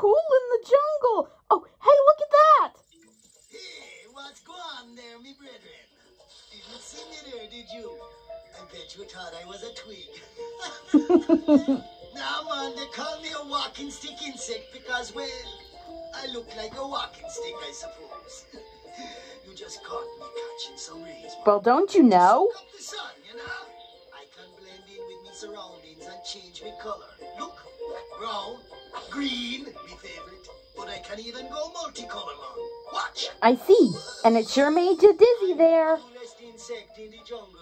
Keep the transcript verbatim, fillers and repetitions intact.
cool in the jungle. Oh, hey, look at that. Hey, what's going on there, me brethren? Didn't see me there, did you? I bet you thought I was a twig. Nah, man, they call me a walking stick insect because, well, I look like a walking stick, I suppose. You just caught me catching some rays. Well, don't you know? Soak up the sun, you know? I can blend in with me surroundings and change my color. Look, brown, green, me favorite. But I can even go multicolor, man. Watch. I see. And it sure made you dizzy there. Coolest insect in the jungle.